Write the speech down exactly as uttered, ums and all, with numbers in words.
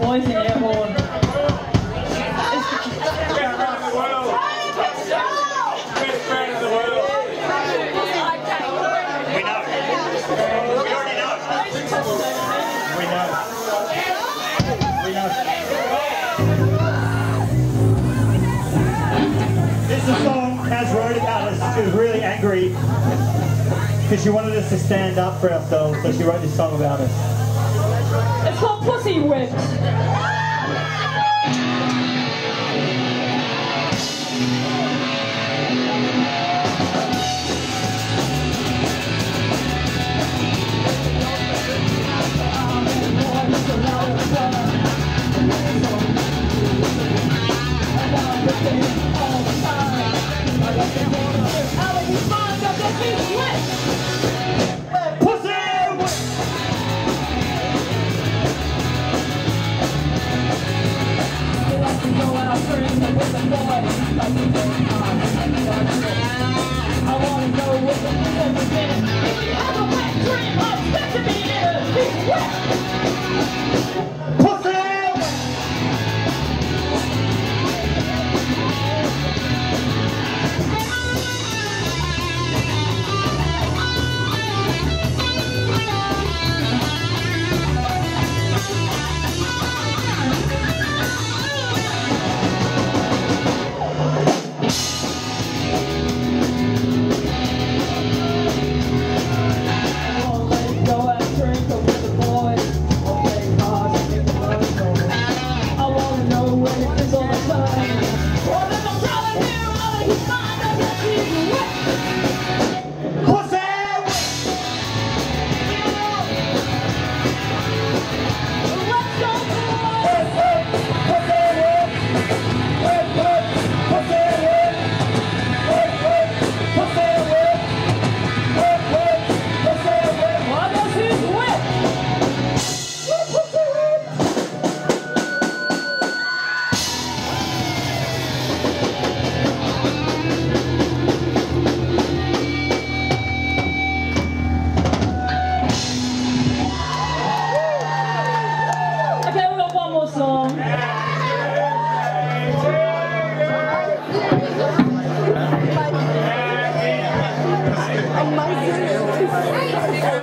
voice in your horn. We know. We already know. We know. We know. This is a song Kaz wrote about us. She was really angry because she wanted us to stand up for ourselves, so she wrote this song about us. It's called Pussy Whipped.